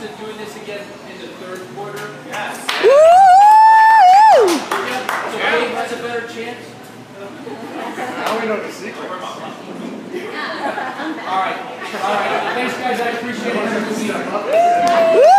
to doing this again in the third quarter? Yes. So Dave has a better chance? Now we know the secret. All right. Thanks, guys. I appreciate it.